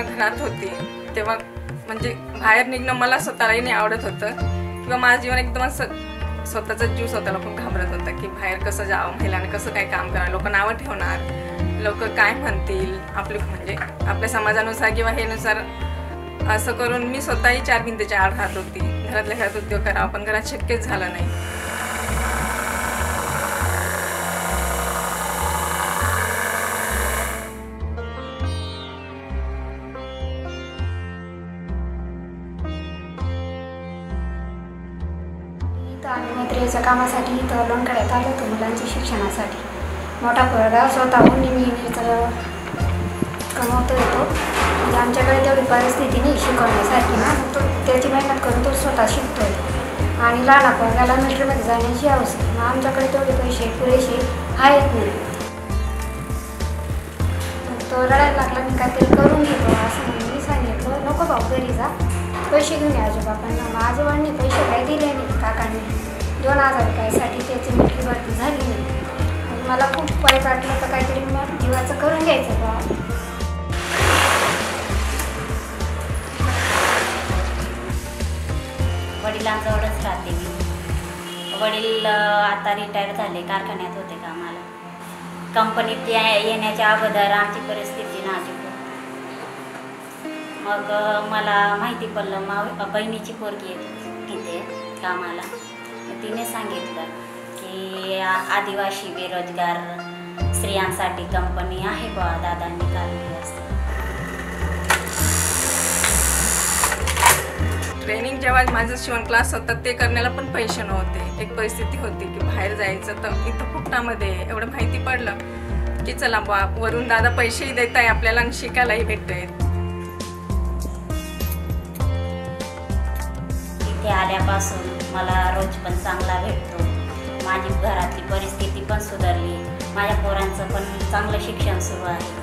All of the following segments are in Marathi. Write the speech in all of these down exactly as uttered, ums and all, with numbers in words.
जेव्हा घरात होती तेव्हा म्हणजे बाहेर निघणं मला स्वतःलाही नाही आवडत होतं किंवा माझं जीवन एकदम असं स्वतःचा जीव स्वतःला पण घाबरत होता की बाहेर कसं जावं, महिलांनी कसं काय काम करावं, लोक नावं ठेवणार, लोक काय म्हणतील, आपले म्हणजे आपल्या समाजानुसार किंवा हे नुसार असं करून मी स्वतःही चार भिंतीच्या आड राहत होती. घरातल्या घरात उद्योग करावा पण घरात शक्यच झालं नाही. आम्ही मैत्रिणीच्या कामासाठी इथं लोणकड्यात आलो होतो मुलांच्या शिक्षणासाठी. मोठा पोरगा स्वतःहून निमित्तानं कमवतो येतो म्हणजे आमच्याकडे तेवढी परिस्थिती नाही शिकवण्यासारखी ना, तो त्याची मेहनत करून तो स्वतः शिकतो आणि लहान पोरगाला मिलिटरीमध्ये जाण्याची हौस. मग आमच्याकडे तेवढे पैसे पुरेसे आहेत नाही. तो रडायला लागला, मी काहीतरी करून घेतो असं म्हणून मी सांगितलं नको भाऊ घरी जा, पैसे घेऊन या आजोबापांना. मग आजोबांनी पैसे काही दिले नाही काकांनी. दोन हजार रुपयासाठी त्याची मिलिटरी भरती झाली नाही. मला खूप वाईट वाटलं तर काहीतरी मग जीवाचं करून घ्यायचं बा. वडिलांजवळच राहते मी. वडील आता रिटायर झाले, कारखान्यात होते कामाला. कंपनीत येण्याच्या अगोदर आमची परिस्थिती नाजूक होती. मग मला माहिती पडलं मा बहिणीची पोरगी तिथे कामाला. तिने सांगितलं की आदिवासी बेरोजगार स्त्रियांसाठी कंपनी आहे बा, दादांनी काढली असते. ट्रेनिंग जेव्हा माझं शिवण क्लास होता ते करण्याला पण पैसे नव्हते. एक परिस्थिती होती की बाहेर जायचं तर इथं फुकटामध्ये एवढं माहिती पडलं की चला बा वरून दादा पैसेही देत आहे आपल्याला आणि शिकायलाही भेटतंय. इथे आल्यापासून मला रोज पण चांगला भेटतो. माझी घरातली परिस्थिती पण सुधारली. माझ्या पोरांचं पण चांगलं शिक्षण सुरू आहे.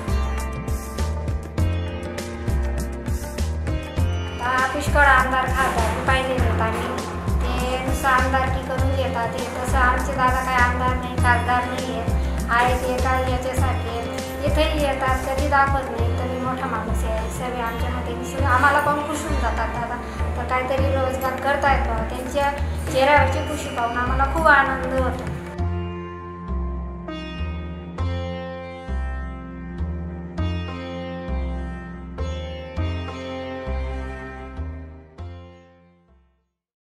पुष्कळ आमदार खासदार पाहिले आहेत आम्ही, ते नुसतं आमदारकी करून घेतात. ते तसं आमचे दादा काही आमदार नाही, खासदार नाही आहेत. आहेत एका याच्यासाठी इथेही येतात, कधी दाखवत नाही तरी मोठा माणूस आहे. सगळे आमच्यामध्ये सगळे आम्हाला पण खुश होऊन जातात दादा तर काहीतरी रोजगार करतायत. त्यांच्या चेहऱ्यावरची खुशी पाहून आम्हाला खूप आनंद होतो.